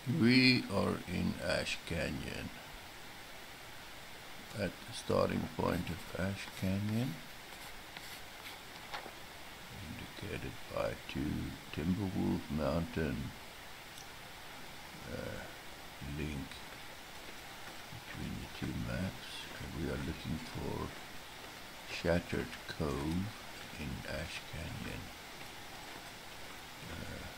We are in Ash Canyon, at the starting point of Ash Canyon, indicated by two Timberwolf Mountain link between the two maps, and we are looking for Shattered Cove in Ash Canyon.